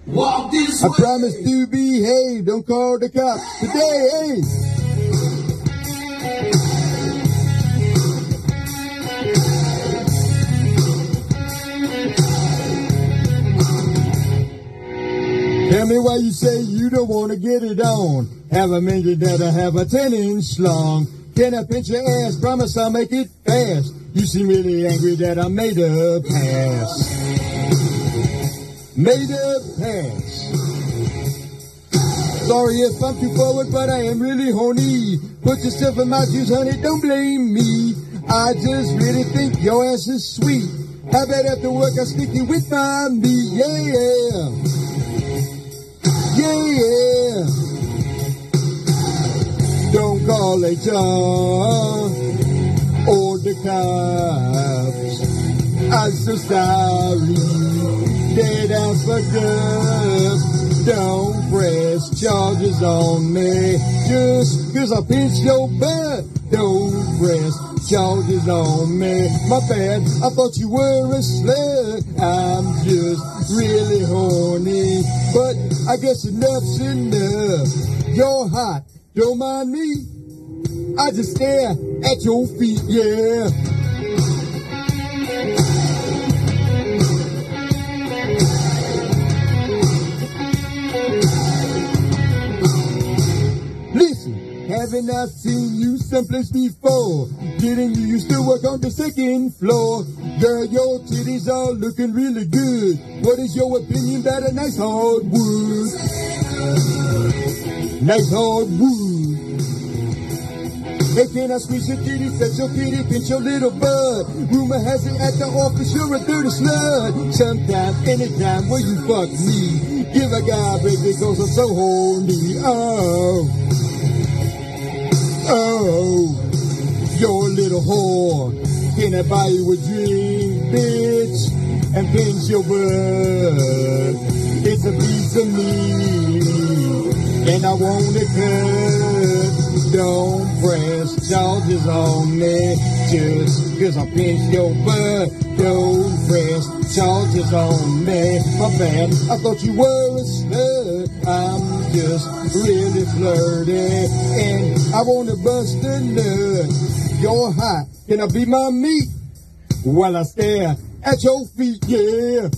Walk this I way. promise to behave. Don't call the cops today. Hey. Tell me why you say you don't want to get it on. Have a minute that I have a 10-inch long. Can I pinch your ass? Promise I'll make it fast. You seem really angry that I made a pass. Made a pass. Sorry if I'm too forward, but I am really horny. Put yourself in my shoes, honey, don't blame me. I just really think your ass is sweet. How about after work I stick you with my meat? Yeah. Yeah. Don't call HR or the cops. I'm so sorry that I fucked up. Don't press charges on me just 'cause I pinched your butt. Don't press charges on me. My bad, I thought you were a slut. I'm just really horny, but I guess enough's enough. You're hot, don't mind me. I just stare at your feet, yeah. Haven't I seen you someplace before? Didn't you used to work on the second floor? Girl, your titties are looking really good. What is your opinion about a nice hardwood? Nice hardwood. Hey, can I squeeze your titty, touch your kitty, pinch your little butt? Rumor has it at the office you're a dirty slut. Sometime, anytime, will you fuck me? Give a guy a break because I'm so horny. Oh, you're a little whore. Can I buy you a drink, bitch? And pinch your butt. It's a piece of me, and I want it cut. Don't press charges on me just 'cause I pinched your butt. Don't press charges on me. My bad, I thought you were a slut. I'm just really flirty, and I wanna bust a nut. You're hot, can I be my meat? While I stare at your feet, yeah.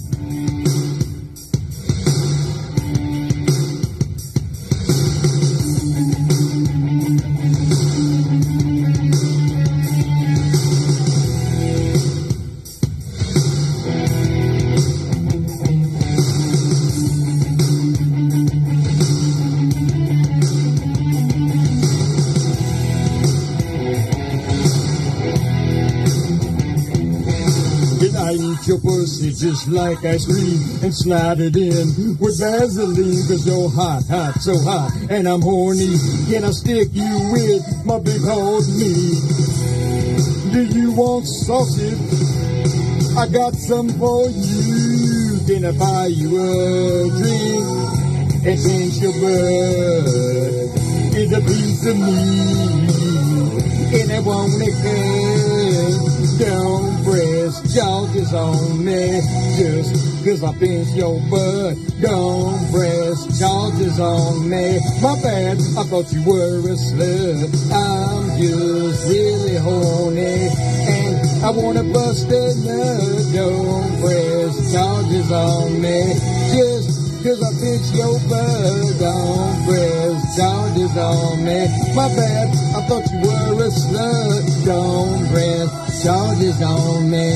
I eat your pussy just like ice cream and slide it in with Vaseline 'cause you're hot, hot, so hot, and I'm horny. Can I stick you with my big hard meat? Do you want sausage? I got some for you. Can I buy you a drink and pinch your butt? It's a piece of me, and I want it good. Don't press charges on me just 'cause I pinched your butt. Don't press charges on me. My bad, I thought you were a slut. I'm just really horny, and I wanna bust a nut. Don't press charges on me just 'cause I pinched your butt. Don't press charges on me. My bad, I thought you were a slut. Don't press charges on me.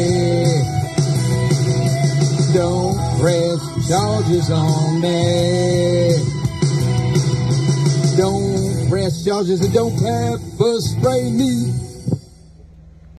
Don't press charges on me. Don't press charges and don't pepper spray me.